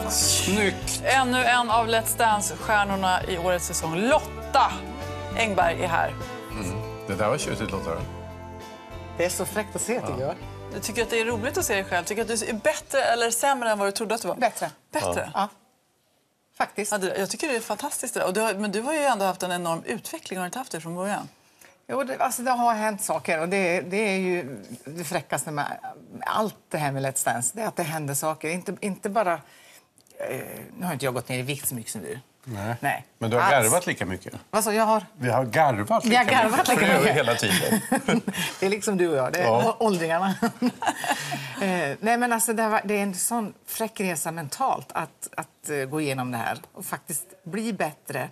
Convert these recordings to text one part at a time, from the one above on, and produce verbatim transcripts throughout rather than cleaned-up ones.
Snyggt! Ännu en av Let's Dance-stjärnorna i årets säsong. Lotta Engberg är här. Mm. Det där var tjutigt, Lotta. Det är så fräckt att se, tycker jag. Du tycker att det är roligt att se dig själv? Tycker att du är bättre eller sämre än vad du trodde att du var? Bättre. Bättre? Ja. Faktiskt. Ja, det, jag tycker det är fantastiskt. Det där. Och du har, men du har ju ändå haft en enorm utveckling. Har du inte haft det från början? Jo, det, alltså det har hänt saker. Och det, det är ju det fräckaste med allt det här med Let's Dance. Det är att det händer saker. Inte, inte bara... Eh, nu har inte jag gått ner i vikt så mycket som du. Nej. Nej. Men du har Alls. garvat lika mycket. Vad så jag har? Vi har garvat Vi lika har garvat mycket. lika För det gör vi mycket. hela tiden. Det är liksom du och jag. Det är Ja. åldringarna. eh, nej, men alltså, det, var, det är en sån fräck resa mentalt att, att uh, gå igenom det här. Och faktiskt bli bättre.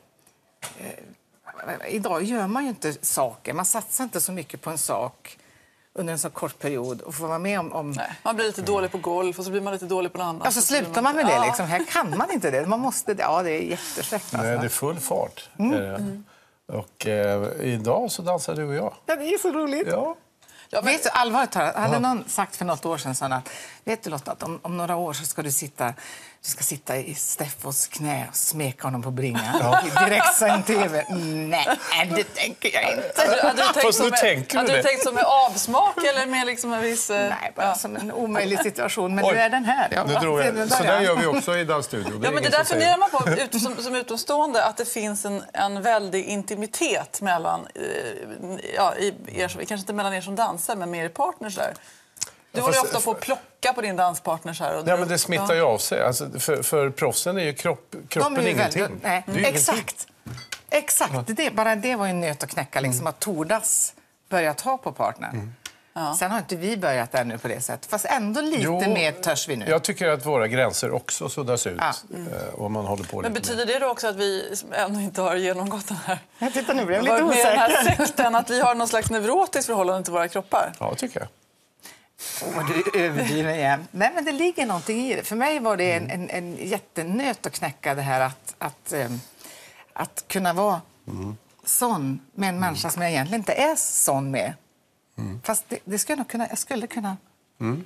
Eh, idag gör man ju inte saker. Man satsar inte så mycket på en sak under en så kort period och får vara med om... om... Nej, man blir lite dålig på golf och så blir man lite dålig på något annat. Ja, så slutar man med det. Liksom. Här kan man inte det. Man måste... Ja, det är jättefräckt. Alltså. Nej, det är full fart. Mm. Mm. Och eh, idag så dansar du och jag. Ja, det är så roligt. Ja. Ja, men... Vet du, allvarligt talat, hade någon sagt för något år sedan sån att, vet du Lotta, att om, om några år så ska du sitta, du ska sitta i Steffos knä och smeka honom på bringan. Ja. Direkt som T V. Nej, det tänker jag inte. Hade, hade du tänkt Fast som nu med, tänker hade du du det. tänkt som med avsmak eller med liksom en viss... Nej, bara ja. som en omöjlig situation. Men Oj. nu är den här. Ja, Nu drog jag. Så där gör vi också i dansstudion. Ja, men det där funderar man på ut, som, som utomstående, att det finns en, en väldig intimitet mellan, eh, ja, i er, kanske inte mellan er som dansar, men med er partners där. Du håller ju ofta på att plocka på din danspartner så här. Och ja, men det smittar ju av sig. Alltså, för, för proffsen är ju kropp, kroppen De är ju ingenting. väldigt, nej, Det är exakt. Exakt. Det, bara det var ju en nöt att knäcka, liksom, att tordas börja ta på partnern. Mm. Ja. Sen har inte vi börjat ännu på det sättet. Fast ändå lite Jo, mer törs vi nu. Jag tycker att våra gränser också suddas ut. Ja. Mm. Och man håller på Men lite betyder det då också att vi ännu inte har genomgått den här... Jag tittar nu, jag är lite varit med i den här osäker. sekten, att vi har någon slags neurotiskt förhållande till våra kroppar? Ja, tycker jag. Åh, du överdriver igen. Nej, men det ligger någonting i det. För mig var det en, en, en jättenöt att knäcka det här att, att, um, att kunna vara mm. sån med en människa som jag egentligen inte är sån med. Mm. Fast det, det skulle jag nog kunna, jag skulle kunna. Mm.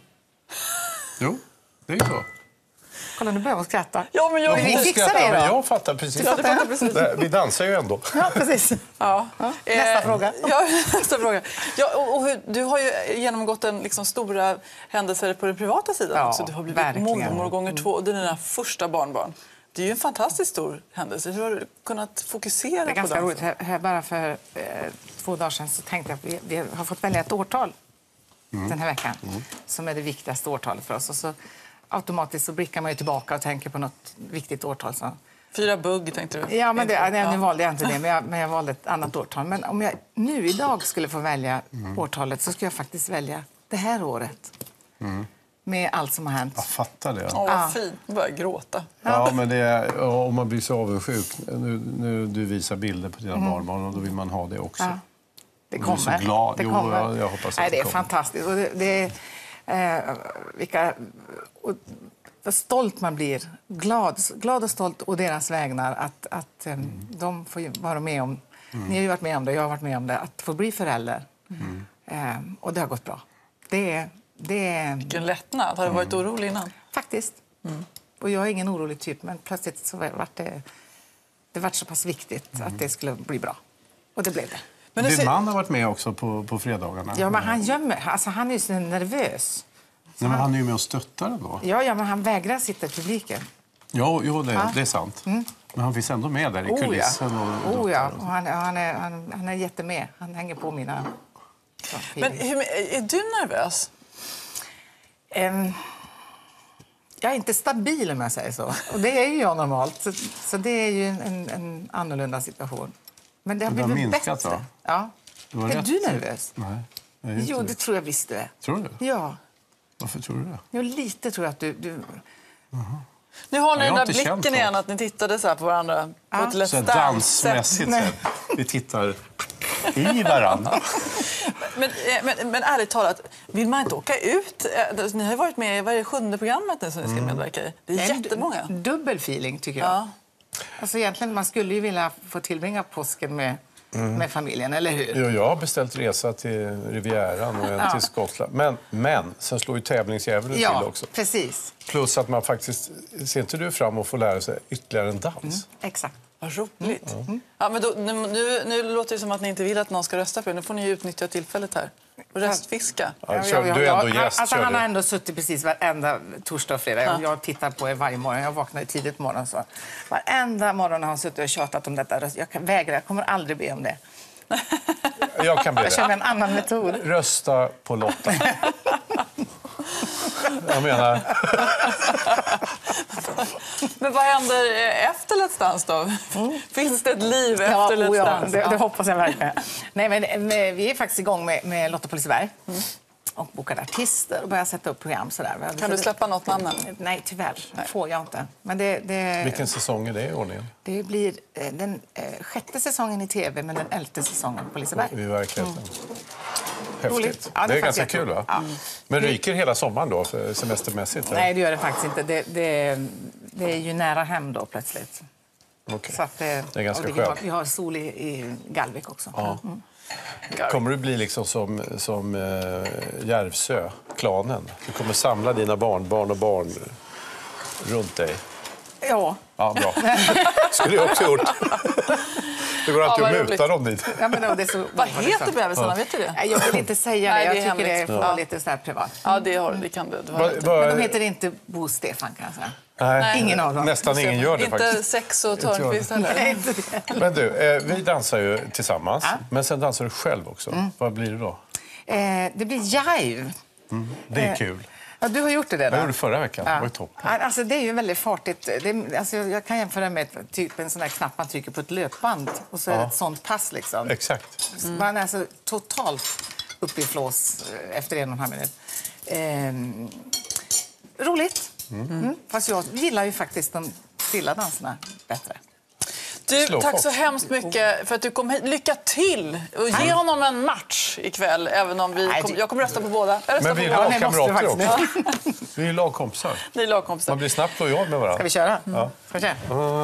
Jo, det är ju så. Kolla, nu börjar hon skratta. Ja, men jag, vi fixar det då. Jag fattar precis. Ja, det fattar precis. Vi dansar ju ändå. Ja, precis. Ja. Ja, nästa eh, fråga. Ja, nästa fråga. Ja, och, och hur, du har ju genomgått en liksom, stora händelser på den privata sidan Ja, också. Du har blivit verkligen. mormor gånger två och det är dina första barnbarn. Det är ju en fantastiskt stor händelse. Hur har du kunnat fokusera Det är på ganska dansen? roligt. Här, här bara för eh, två dagar sedan så tänkte jag att vi, vi har fått välja ett årtal mm. den här veckan mm. som är det viktigaste årtalet för oss. Och så automatiskt så blickar man ju tillbaka och tänker på något viktigt årtal. Så. Fyra bugg, tänkte du? Ja, men det, ja. nu valde jag inte det, men jag, men jag valde ett annat årtal. Men om jag nu idag skulle få välja mm. årtalet så skulle jag faktiskt välja det här året. Mm. Med allt som har hänt. Jag fattar det. Åh, vad Ja. fint. Jag börjar gråta. Ja, men det är, om man blir så avundsjuk. Nu, nu du visar bilder på dina mm. barnbarn och då vill man ha det också. Ja. Det Du kommer. är så glad. Det Jo, kommer. jag, jag hoppas att Nej, det är kommer. fantastiskt. Och det, det är, eh, vilka, och, vad stolt man blir. Glad, glad och stolt å deras vägnar att, att eh, mm. de får vara med om... Mm. Ni har ju varit med om det, jag har varit med om det. Att få bli förälder. Mm. Eh, och det har gått bra. Det är... Det är... Vilken lättnad. Har du varit orolig innan? Faktiskt. Mm. Och jag är ingen orolig typ, men plötsligt så var det, det var så pass viktigt mm. att det skulle bli bra. Och det blev det. Men Din ser... man har varit med också på, på fredagarna. Ja, men han gömmer. Alltså, han är ju så nervös. Så Nej, men han... han är ju med och stöttar då. Ja, ja, men han vägrar sitta i publiken. Jo, jo det, ja. det är sant. Mm. Men han finns ändå med där i oh, kulissen. Ja. Och, och oh ja, och han, han, är, han, han är jättemed. Han hänger på mina... Men hur, är du nervös? Um, jag är inte stabil om jag säger så. Och det är ju jag normalt. Så, så det är ju en, en annorlunda situation. Men det har det blivit har minskat, bättre. Va? Ja. Är är du nervös? Nej. Jag är inte jo, det det. tror jag visst du är. Tror du? Ja. Varför tror du det? Jo, lite tror jag att du... du... Uh-huh. Nu har ni ja, den där blicken igen att ni tittade så här på varandra ja. på ett Let's så Dance-sätt. dansmässigt sätt. Vi tittar i varandra. men, men, men ärligt talat, vill man inte åka ut? Ni har ju varit med i varje sjunde programmet nu som ni ska medverka i. Det är en jättemånga. Dubbel feeling tycker jag. Ja. Alltså egentligen, man skulle ju vilja få tillbringa påsken med mm. med familjen, eller hur? Jo, jag har beställt resa till Rivieran och en Ja. till Skottland. Men, men sen slår ju tävlingsdjävulen Ja, till också. precis. Plus att man faktiskt, ser inte du fram att få lära sig ytterligare en dans? Mm. Exakt. Vad roligt. Mm. Ja, men då, nu, nu, nu låter det som att ni inte vill att någon ska rösta på er. Nu får ni utnyttja tillfället här. Och röstfiska. Ja, kör, du är ändå gäst. Alltså, kör han du. har ändå suttit precis varenda torsdag och fredag. Ja. Jag tittar på er varje morgon. Jag vaknar tidigt på morgonen. Så. Varenda morgon har han suttit och tjatat om detta. Jag kan vägra, jag kommer aldrig be om det. Jag kan be Jag känner det. en annan metod. Rösta på Lotta. Jag menar... Men vad händer efter Let's Dance då? Mm. Finns det ett liv efter Ja, Let's oh ja, Dance? det, det hoppas jag verkligen. Nej, men, men, vi är faktiskt igång med, med Lotta på Liseberg. Mm. Och bokade artister och började sätta upp program. Sådär. Kan du släppa något namn? Nej, tyvärr. Nej. får jag inte. Men det, det, Vilken säsong är det i ordningen? det blir eh, den eh, sjätte säsongen i tv, men den elfte säsongen på Liseberg. I verkligheten. Mm. Häftigt. Roligt. Ja, det det är är ganska faktiskt kul, va? Ja. Men ryker hela sommaren då, för semestermässigt? Nej, det gör det faktiskt inte. Det, det, det är ju nära hem då plötsligt. Okay. Så att, det är ganska och det, vi, har, skönt. vi har sol i, i Galvik också. Ja. Mm. Kommer du bli liksom som, som eh, Järvsö, klanen? Du kommer samla dina barnbarn och barn runt dig? Ja. Ja, bra. Skulle jag också gjort. Det går alltid Ja, att vad muta roligt. dem dit. Ja, men då, det är så, Vad heter bebisarna? Vet du det? Nej, jag vill inte säga Nej, det. det är Jag tycker hemligt. det får vara Ja. lite så här privat. Ja, det, har, det kan du. du har Va, lite. va, Men de heter inte Bo och Stefan, kan jag säga. nej, Ingen av dem. Nästan ingen gör det Inte faktiskt. Sex och jag. Törnqvist heller? Nej, inte det. Men du, eh, vi dansar ju tillsammans. Ja. Men sen dansar du själv också. Vad blir det då? Eh, det blir jive. Det är Eh, kul. Ja, du har gjort det där. Jag gjorde det förra veckan. Det Ja. var ju topp. Ja, alltså, det är ju väldigt fartigt. Det är, alltså, jag kan jämföra med ett, typ en sån där knapp man trycker på ett löpband. Och så är det Ja. ett sånt pass. Liksom. Exakt. Man är alltså totalt uppe i flås eh, efter en och en halv minut. Ehm, roligt. Mm. Fast jag gillar ju faktiskt de stilla danserna bättre. Du, Slå tack folk. så hemskt mycket för att du kom hit. Lycka till! Och ge honom en match ikväll, även om vi Nej, kom, det- jag kommer rösta på båda. Jag röstar Men vi på är båda. det måste lagkamrater du faktiskt. också. Vi är ju lagkompisar. Ni är lagkompisar. Man blir snabbt lojal med varandra. Ska vi köra? Ja. Ska vi köra?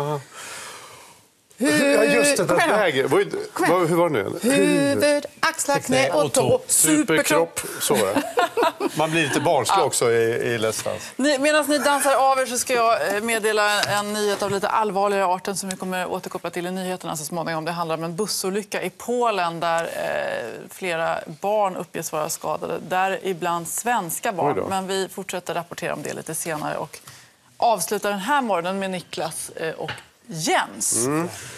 Ja, just det. Kom igen då. Läge. Vad, vad, hur var det nu? Huvud, axlar, knä och tå. Superkropp. Så var det. Man blir lite barnslig också i, i Let's Dance. Ni, medan ni dansar av er så ska jag eh, meddela en nyhet av lite allvarligare arten som vi kommer återkoppla till i nyheterna så småningom. Det handlar om en bussolycka i Polen där eh, flera barn uppges vara skadade. Där ibland svenska Oj barn. då. Men vi fortsätter rapportera om det lite senare och avslutar den här morgonen med Niklas eh, och Jens.